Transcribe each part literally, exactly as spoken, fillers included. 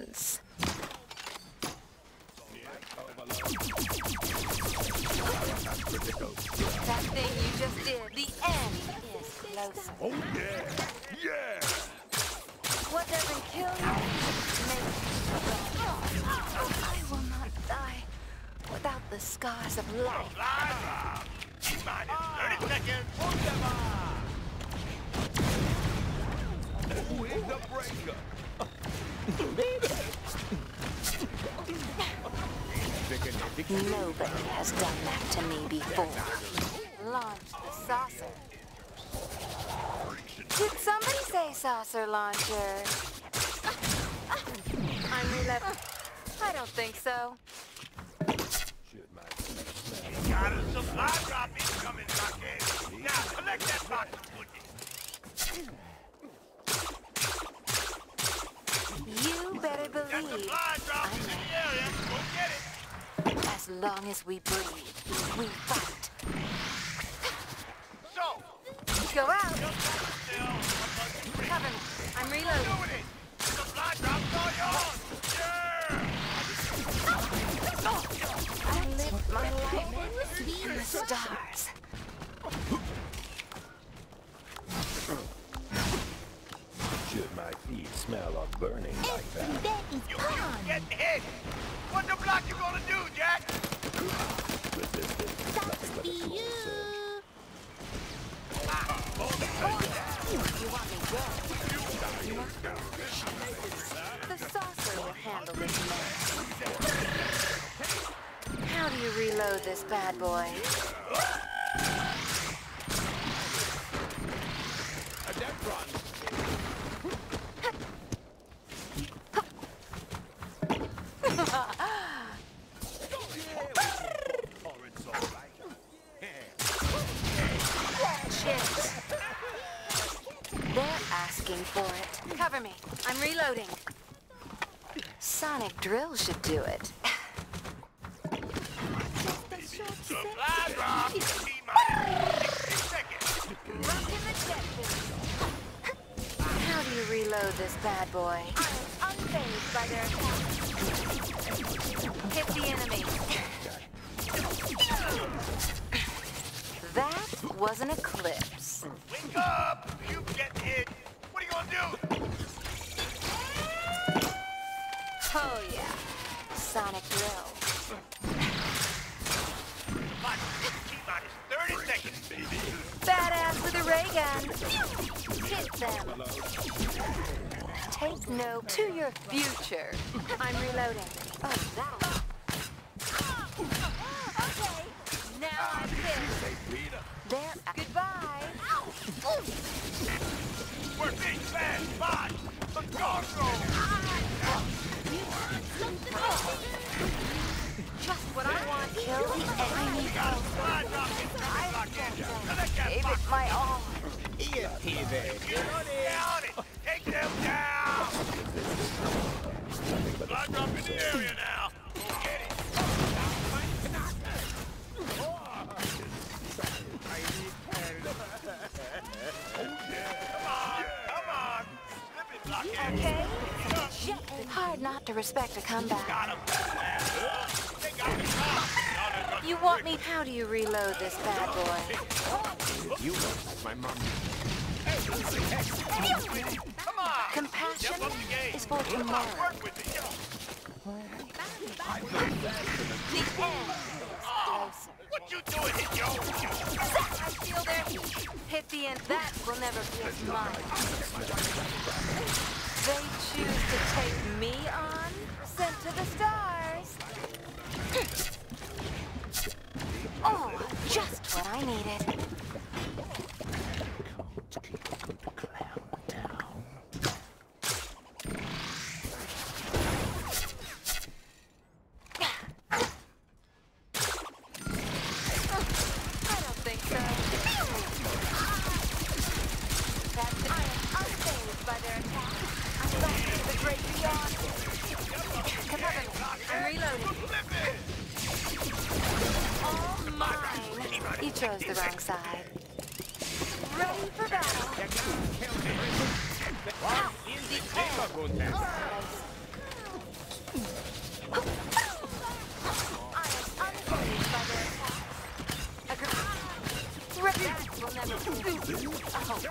once. That thing you just did, the end is closer. Oh yeah, yeah. What doesn't kill you makes you strong. I will not die without the scars of life. Minus thirty seconds. Who is the breaker? Nobody has done that to me before. Launch the saucer. Did somebody say saucer launcher? I'm reloading. I don't think so. Got a supply drop incoming, Rocket. Now collect that box of pudding. You better That believe supply drop is in the area. Go get it. as long as we breathe, we fight. So, Go out. just hold still. Cover me. I'm reloading. Doing it. Supply drop's all yours. Yeah. I live my life in the stars. Should my feet smell of burning like that? You, you getting hit. What the block you gonna do, Jack? Resistance is nothing but a slow surge. You want me dead? The saucer will handle this mess. How do you reload this bad boy? A death run. Shit. They're asking for it. Cover me. I'm reloading. Sonic Drill should do it. Supply drop. T-minus sixty seconds. Rockin' the jet boost. How do you reload this bad boy? I'm unfazed by their attack. Hit the enemy. That was an eclipse. Wake up! You get hit. What are you gonna do? Oh yeah, Sonic Drill. T-minus thirty seconds, baby. Badass with a ray gun. Hit them. Take note to your future. I'm reloading. Oh, that'll... Okay, now I'm pissed. There. Goodbye. We're being fast by the cargo. Just what I want. Kill the enemy. Supply drop incoming, Rocket. Collect that Gave box. it my all. Get on it. Take them down. Supply drop in the area now. Go get it. Come on, come on. Slip it, Blockhead. Okay. Hard not to respect a comeback. Got him. They got me. Y'all You want me? How do you reload this bad boy? You look like my mom. Come on. Compassion Step up the game. is for tomorrow. Work with it. The end is closer. What you doing, hit yo? I feel their heat. Hit the end. That will never be mine. They choose to take me on? Sent to the stars. Oh, just what I needed. I don't think so. That's it. I am unfazed by their attack. I'm back to the great beyond. Cover me. I'm reloading. All mine. You chose the wrong side. Ready for battle. Out. The end.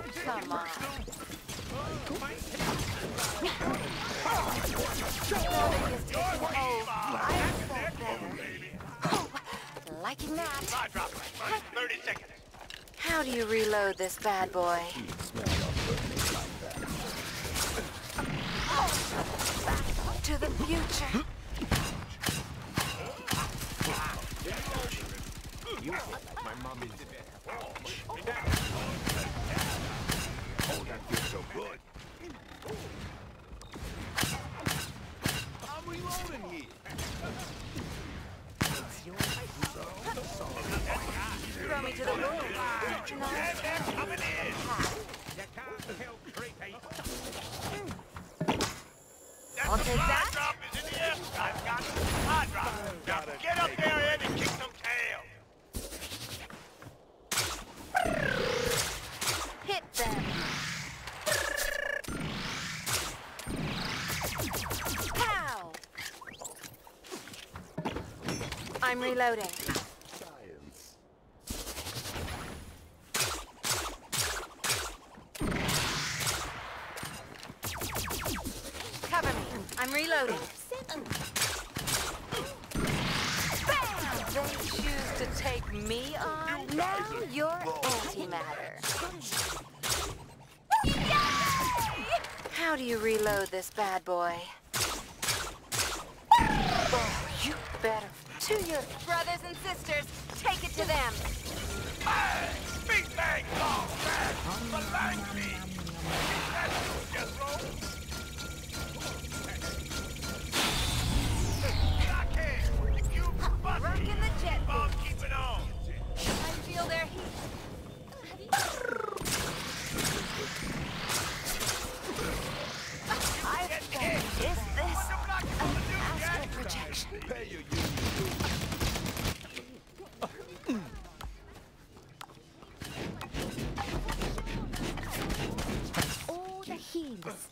Come on. Nothing is taking hold. I felt better. Oh, liking that. Supply drop. thirty seconds. How do you reload this bad boy? Back to the future. You feel like my mom is the best. Oh, that feels so good. I'm reloading here. Throw me to the moon. No. Coming in. I'll take that. Drop is in the air. I've got supply drop. Now get up there, Ed, and kick some tail. Hit them. Pow! I'm reloading. Science. Cover me. I'm reloading. Bam! They choose to take me on? Now you're antimatter. How do you reload this bad boy? Oh, you better. To your brothers and sisters, take it to them. Bang! Big bang! Long bang! Balang me! That's you, Jethro! Blockhead! You busted! Rockin' the jet Bomb, boots. keep it on! I feel their heat. I think, is this an astral projection? Pay your union All the heels.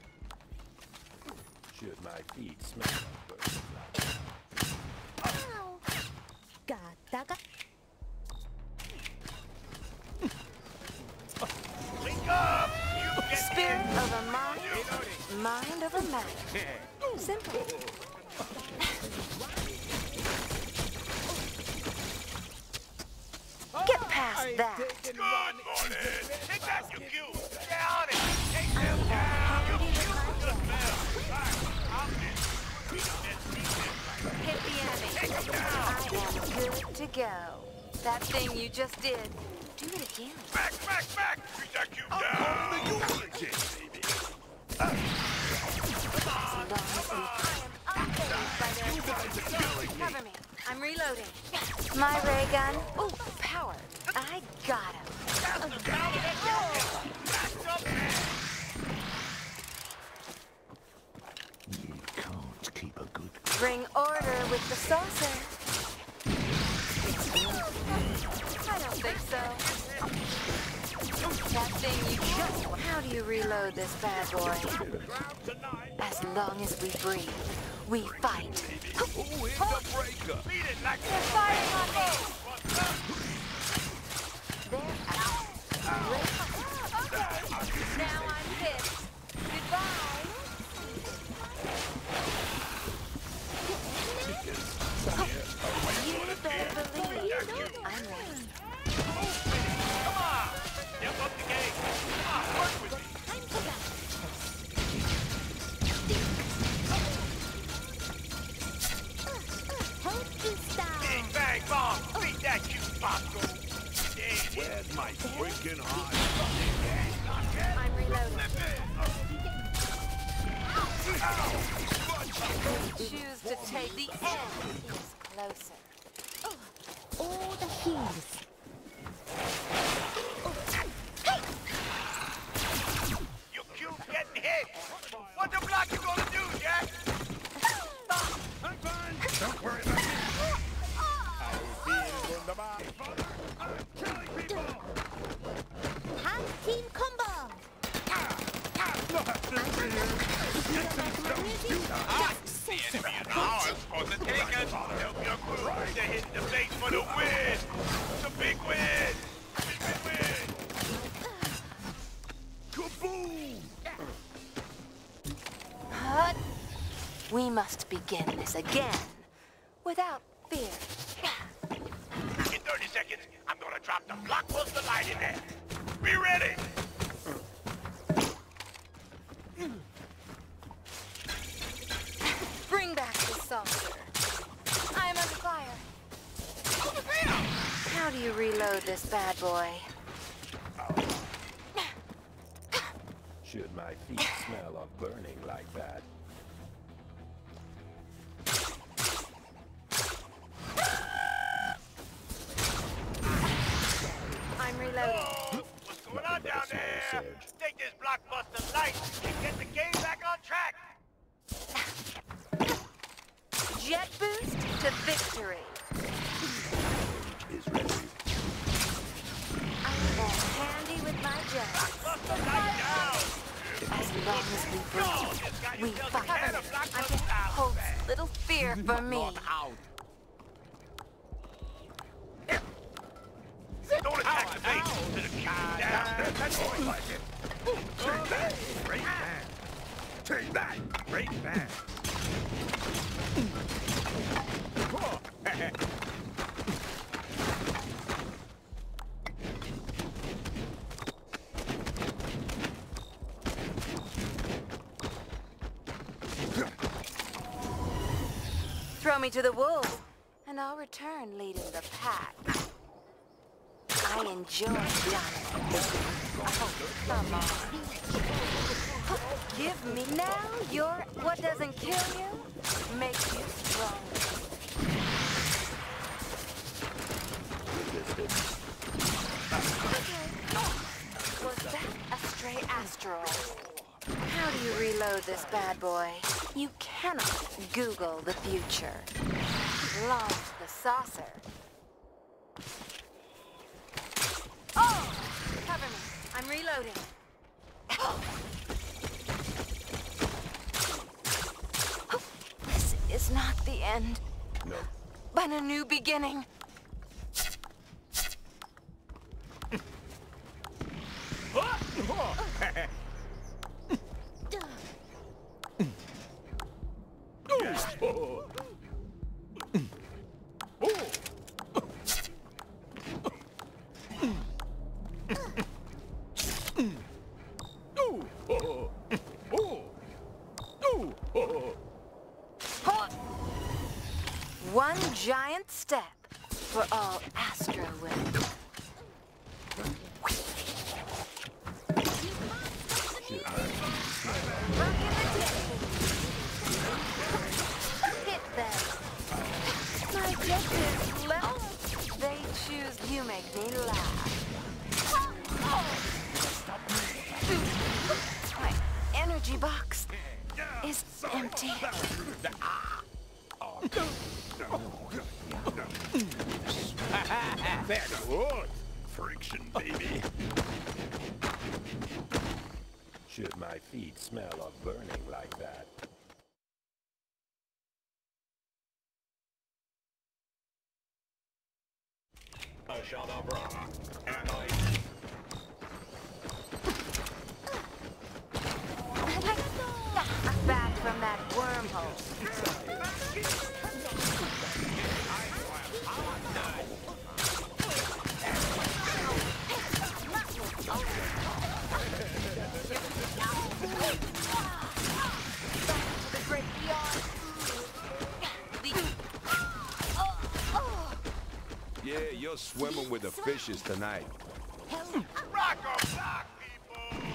Should my feet smell like butterfly? Ow. 가다가 Link up! You get Spirit of a mind, mind of a matter. Simple. Get past that. Good morning! Take that, you cute! Get on it! Take them down! You cute! Good smell! Right, I'm in. Hit the enemy. I am good to go. That thing you just did, do it again. Back, back, back! Beat that cute down! The eulogy, baby. As long as we, I am unfazed by their attacks. Cover me. I'm reloading. My ray gun. Ooh, power. I got him. You can't keep a good... Bring order with the saucer. I don't think so. That thing you just... How do you reload this bad boy? As long as we breathe, we fight. Who is the breaker? Beat it like They're firing on me. They're out. Now I'm pissed. Goodbye. You better believe I'm ready. Come on! Step up the game! Come on, work with me! time to go. Hold you style. Big bang bomb! Beat that cute Bosco! Yeah, Where's my freaking heart? I'm reloading. Choose to take the end is closer. All the heels. you cute getting hit! What the block you gonna do, Jack? I'm fine. Don't worry about me. I feel from the bottom. I'm killing people. Hand team combo. The enemy is ours for the taking! Help your crew to hit the base for the win! The We must begin this again, without fear. In thirty seconds, I'm gonna drop the blockbuster light in there. Be ready! Bring back the saucer. I am under fire. How do you reload this bad boy? Should my feet smell of burning like that? I'm reloading. What's going on down there? Take this blockbuster light and get the game back on track! Jet boost to victory. Is ready. I'm all handy with my jet. Blockbuster light down! As long as we breathe, we fight. I Ahead of guess blockbuster out. holds little fear for me. Don't attack the base! To the king down! That's more like it! Take that, great man. Take that, great man. Throw me to the wolves, and I'll return leading the pack. I enjoy dominance. Oh, come on. Give me now your what doesn't kill you makes you stronger. Was that a stray asteroid? How do you reload this bad boy? You cannot Google the future. Launch the saucer. Oh! Cover me. I'm reloading. This is not the end, No. but a new beginning. One giant step for all Astro women. Rock in the distance. Hit them. My jet is left. They choose you make me laugh. My energy box is empty. That's good. Friction, baby. Should my feet smell of burning like that? Back from that wormhole. The great beyond. Yeah, you're swimming with the fishes tonight. Rock or block, people!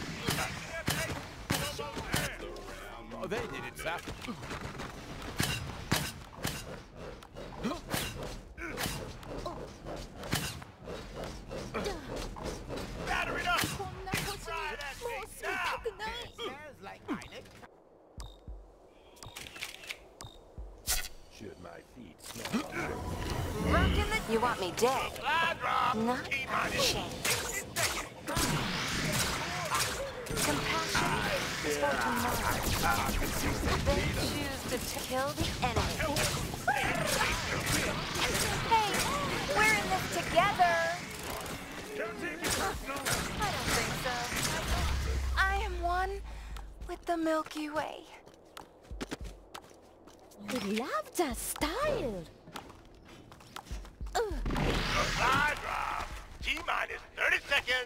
Oh, they did it, sir. Batter it up! 겁나 거슬리 모습이 그날 Should my feet smell of burning? Rockin' the... You want me dead? Slide drop! Not Keep a on it! chance. Compassion is for tomorrow. They choose to kill the enemy. Hey, we're in this together. I don't think so. I am one with the Milky Way. love that style. Supply drop. T-minus thirty seconds.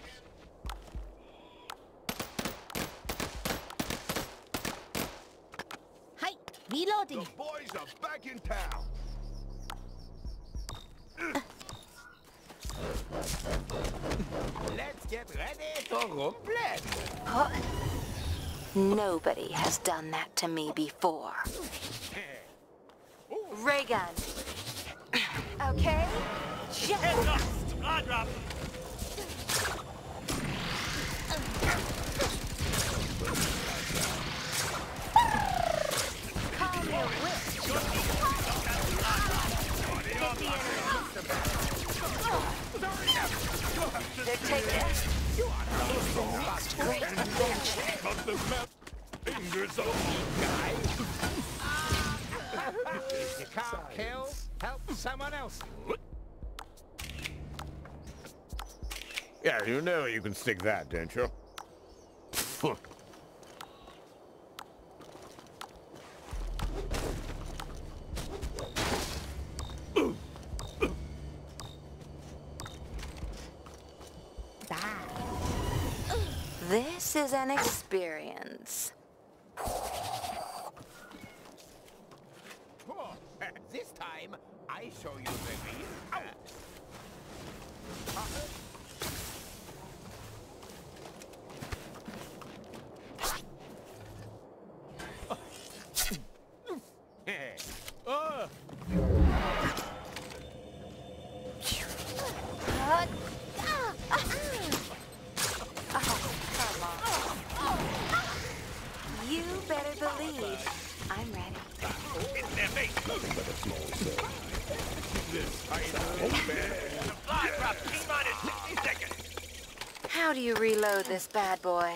Hi, reloading. The boys are back in town. Let's get ready to rumble. Huh? Nobody has done that to me before. Ray gun. Okay? Just Heads up. Supply drop. calm your wits. Get the enemy. They're taking it. It's the next great adventure. Must have smelled fingers of If you can't kill, help someone else. Yeah, you know you can stick that, don't you? This is an experience. This time, I show you the real out. Uh, Uh, ah, ah, oh, come on. You better believe I'm ready. It's their face. Supply drop. T-minus sixty seconds. How do you reload this bad boy?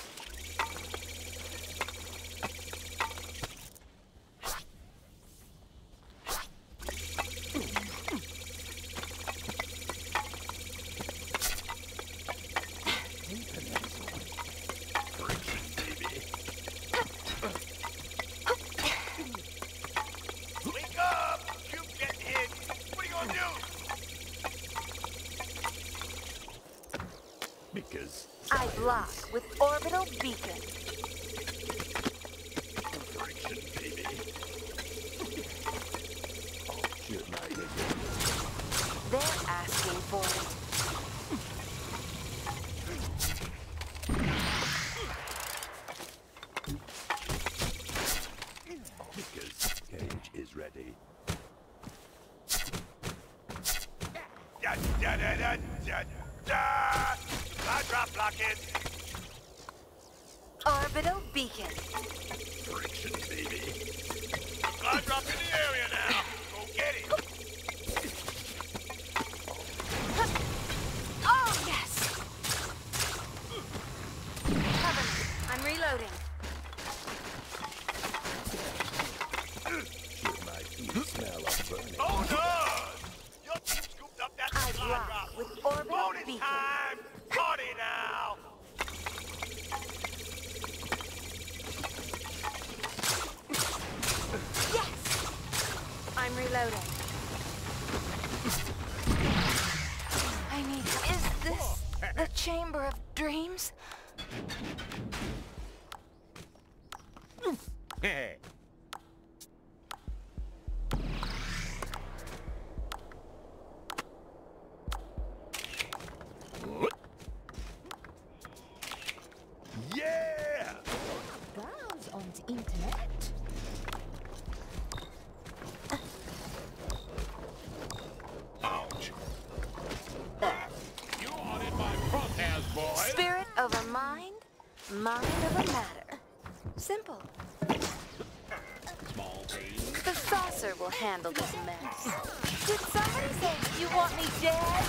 Wake up. You get hit. What are you gonna do? because I block with orbital beacon. friction, baby. Oh, shit, my head. They're asking for it. Because Cage is ready. Da, da, da, da, da, da. Supply drop blockade. Orbital beacon. Friction, baby. Supply drop in the area now. Go get it. Oh, yes! Cover me. I'm reloading. Shit, my feet smell of burning. Oh no! Your team scooped up that I supply block drop. with orbital Bonus beacon. time. Party now. Yes! I'm reloading. I need... Is this the Chamber of Dreams? Yeah! Browse on the internet. Ouch. you are in my crosshairs, boy. Spirit over mind, mind over matter. Simple. Small pain. The saucer will handle this mess. Did somebody say you want me dead?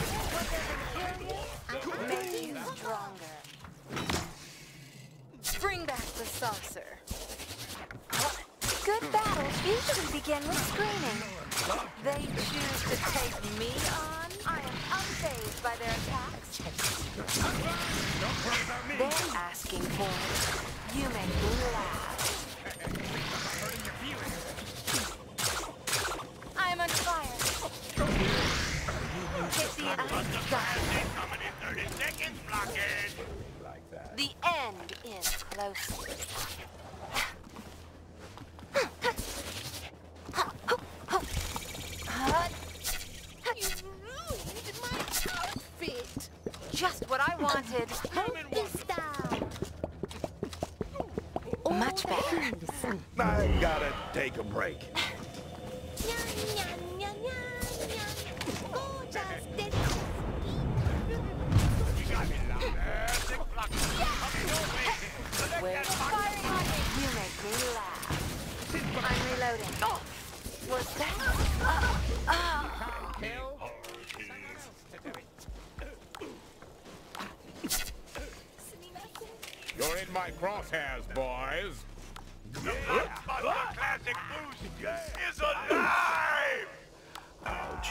Make you stronger. Bring back the saucer. Good battles usually begin with screaming. They choose to take me on. I am unfazed by their attacks. They're asking for it. You make me laugh. Take a break. Wait. You make me laugh. I'm reloading. Oh, was that? Uh, uh. You're in my crosshairs, boys. Buster Classic Boost is alive! Ouch.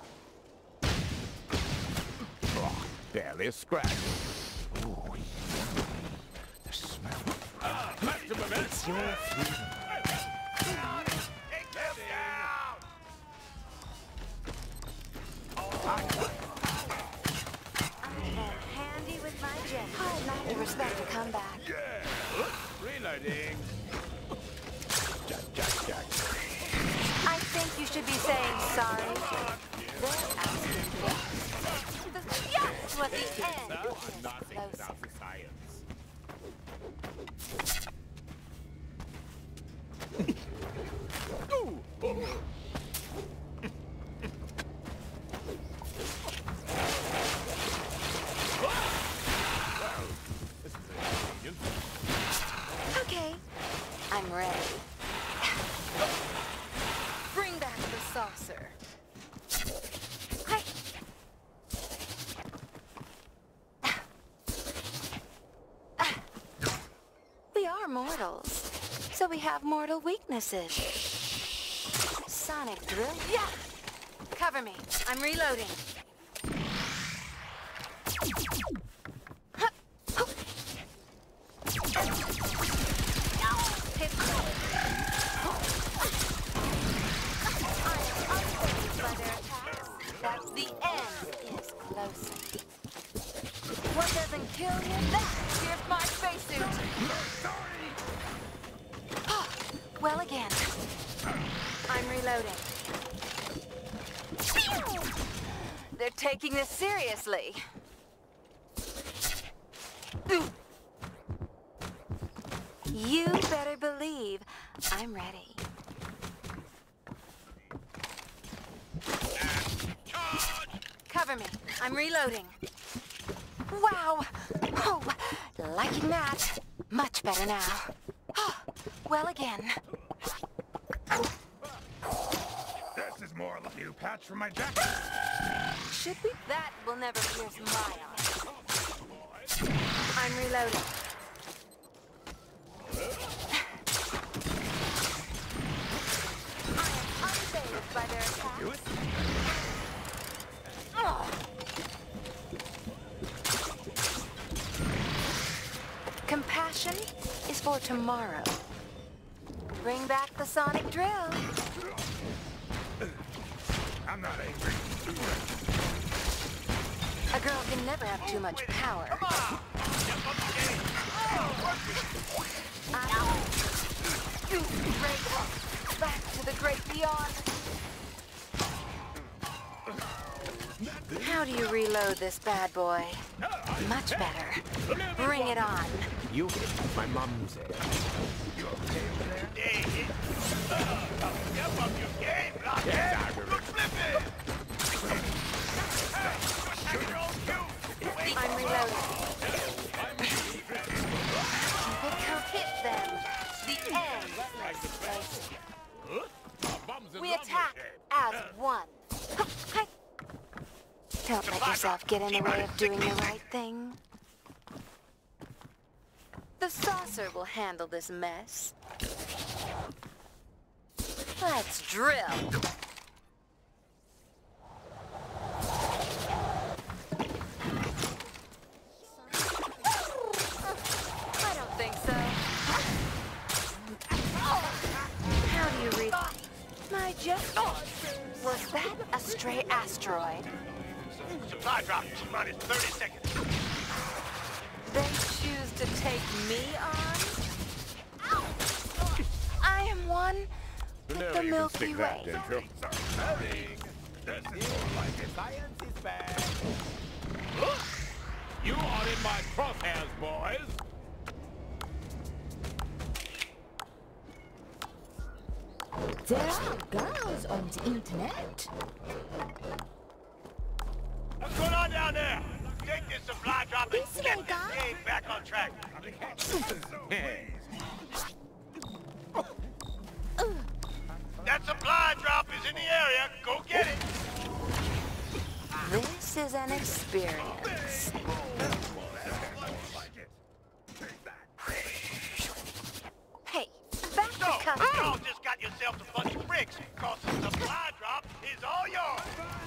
Oh, barely scratched. Ooh, the smell. It's your Take them down! I'm handy with my jet. I'd like to respect a comeback. reloading. Jack, Jack, Jack. I think you should be saying sorry. They're asking for That's what the end Nothing is without closer. the science. Ooh, oh. Okay, I'm ready. Bring back the saucer. Hi. We are mortals, so we have mortal weaknesses. Sonic drill? Yeah! Cover me. I'm reloading. That's the end is closer. What doesn't kill you? That here's my spacesuit. Oh, well again. I'm reloading. They're taking this seriously. You better believe I'm ready. Cover me. I'm reloading. Wow. Oh, liking that. Much better now. Oh, well again. This is more like a new patch for my jacket. Should we? That will never pierce my eye. I'm reloading. I am unfazed by their attacks. Oh. Compassion is for tomorrow. Bring back the sonic drill. I'm not angry. A girl can never have too much power. Come on! Step up the game! I break back to the great beyond. How do you reload this bad boy? Much better. Bring it on. You get what my mom said. You okay over there? Hey, uh, step up your game, blockhead! Yes, I Look flippin'! Hey, your own cue! Wait, I'm reloading. We'll hit them. The end is close. We attack as one. Don't let yourself get in the way of doing the right thing. The saucer will handle this mess. Let's drill. I don't think so. How do you read? My gesture. Was that a stray asteroid? Supply drop, minus thirty seconds. They choose to take me on? Ow! I am one with No, the you can Milky stick that, Way. don't you? This is more like it. Science is bad. You are in my crosshairs, boys. There are girls on the internet. What's going on down there? Take this supply drop and This get way, this guy. game back on track. That supply drop is in the area. Go get it. This is an experience. Hey, back So, to custody. y'all just got yourselves a bunch of bricks, cause the supply drop is all yours.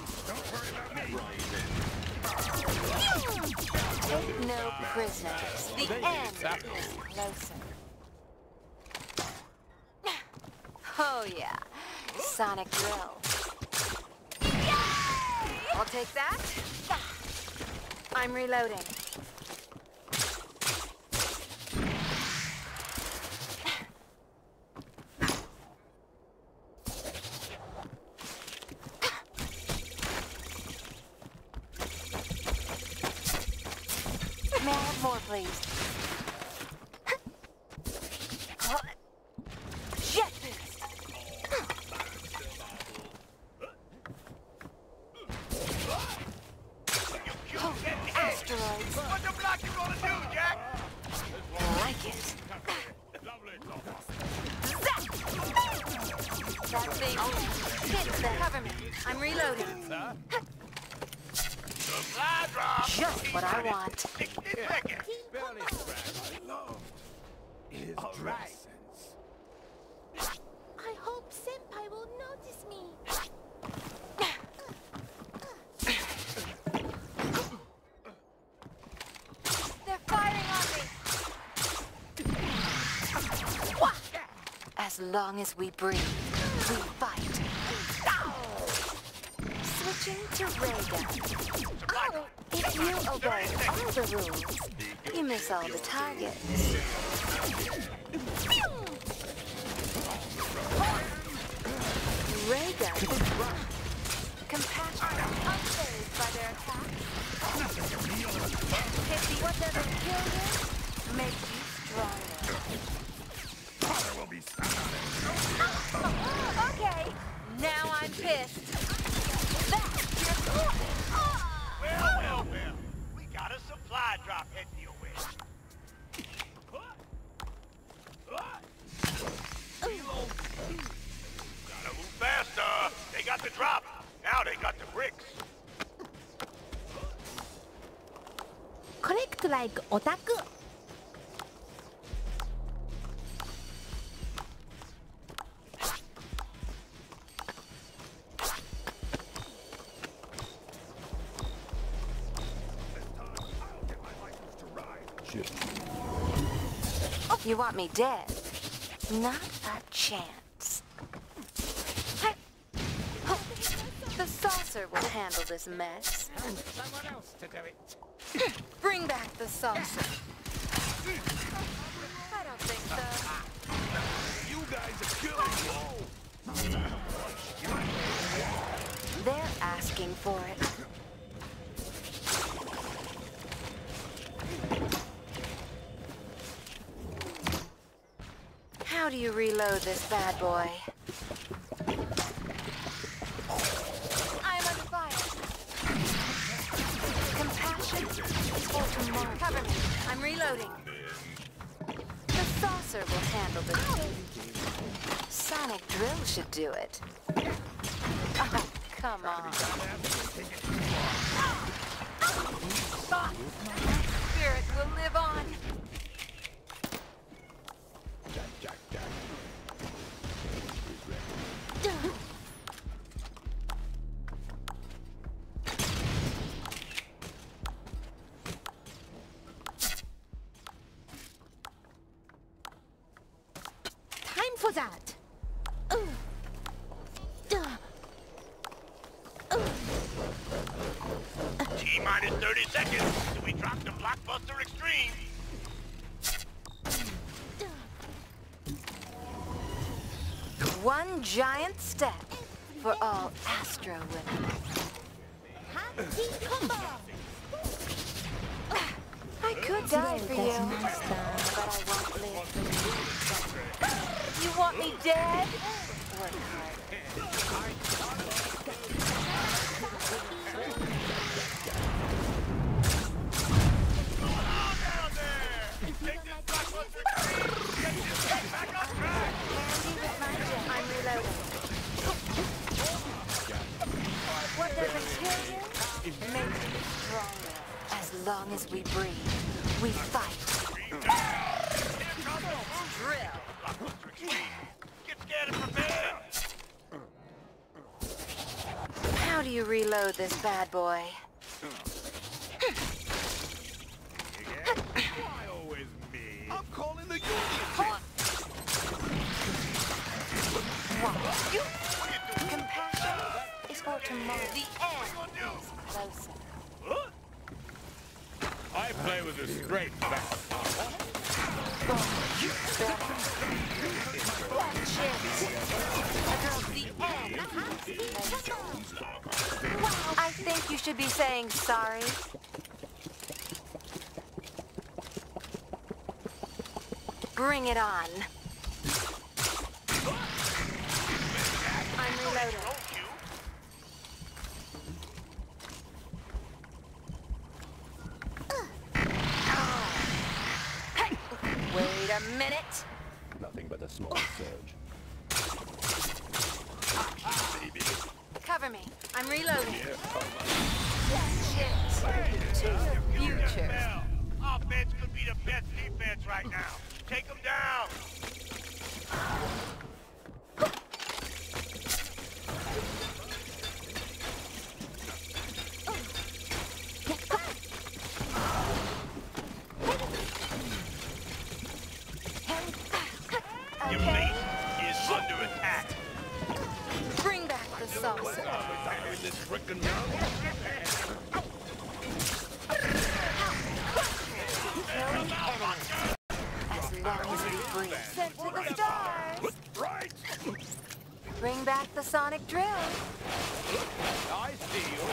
Take no prisoners. The end is closer. Oh yeah, Sonic Drill. I'll take that. I'm reloading. May I have more, please? Jet boost. Oh, asteroids. What the block you gonna do, Jack? I like it. That thing hit the government. I'm reloading. Supply drop. Just what I want. sixty seconds. I hope Senpai will notice me. They're firing on me. As long as we breathe, we fight. Switching to ray gun. Oh, if you obey all the rules, you miss all the targets. Ray gun. Compassion. Unfazed by their attacks. Pity what doesn't kill you, make you stronger. Okay, now I'm pissed. That's your Well, well, well. We got a supply drop heading your way. Gotta move faster. They got the drop. Now they got the bricks. Collect like otaku. You want me dead? Not a chance. Hey. Oh, the saucer will handle this mess. Someone else to do it. Bring back the saucer. I don't think so. You guys are killing me. They're asking for it. How do you reload this bad boy? I'm under fire. Compassion is for tomorrow. Cover me. I'm reloading. The saucer will handle this. Sonic Drill should do it. Oh, come on. Spirit will live on. Time for that. Uh. Duh. T minus thirty seconds till we drop the Blockbuster Extreme. One giant step for all Astro women. Happy combo. I could die for you, but I won't live for you. You want me dead? Work as we breathe, we fight. Drill. Get scared and prepare! How do you reload this bad boy? Why always me? I'm calling the Union. You. Compassion is for tomorrow. The end is closer. I play with a straight bat. I think you should be saying sorry. Bring it on. I'm reloading. Wait a minute. Nothing but a small surge. Cover me. I'm reloading. Shit. To your future. Offense could be the best defense right now. Take them down! Your base is under attack. Bring back the saucer. This frickin' mountain. As long as we breathe. Sent to the stars. Right! Bring back the sonic drill. I see you.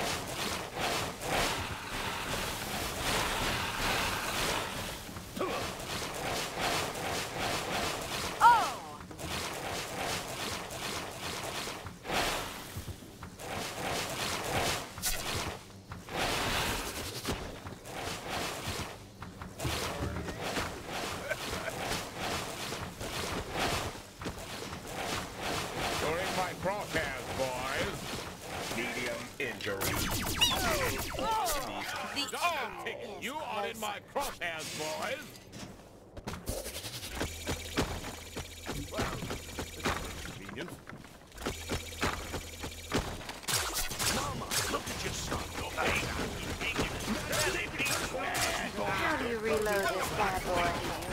Oh! You're in my crosshairs, boys. Medium injury. The Dog end ticket. is You are in my crosshairs, boys. Well, this is convenient. Mama, look at your son, okay? How do you reload this bad boy?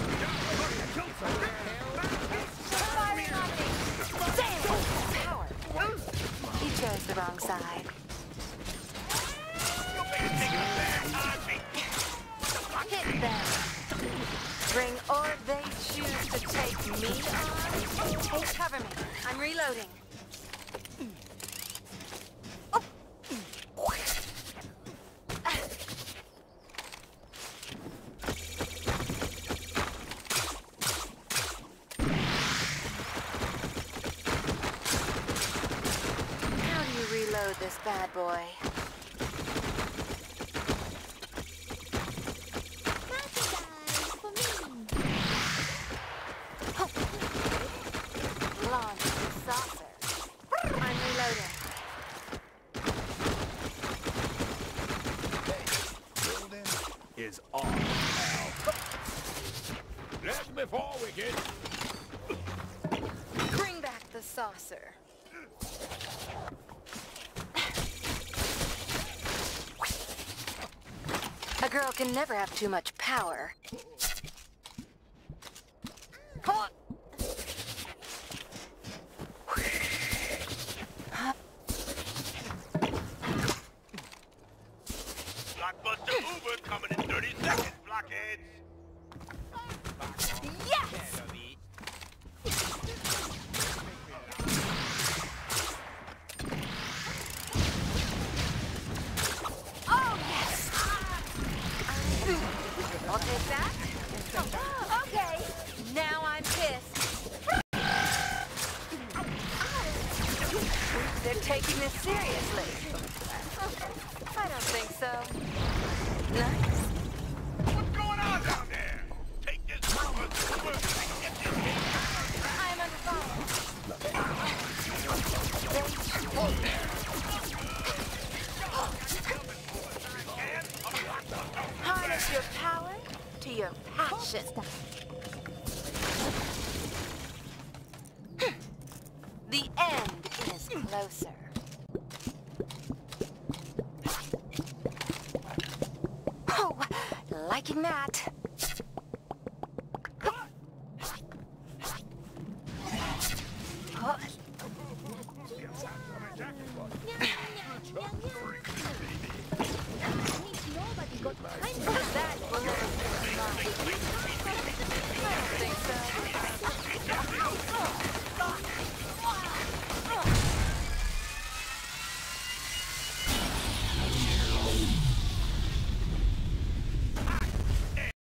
Firing on me! Damn! Power! He chose the wrong side. Hit them! Bring or they choose to take me on? Hey, cover me. I'm reloading. Oh. How do you reload this bad boy? Launch the saucer. I'm reloading. Building is on now. Left before wicked. Bring back the saucer. A girl can never have too much power. Huh. Blockbuster Uber coming in thirty seconds, blockheads. Yes! Oh, yes! I'll take that. Okay, now I'm pissed. They're taking this seriously. I don't think so. Nice. What's going on down there? Take this Uber, Uber, and get this thing. I'm under fire. Harness The end is closer. Oh, liking that.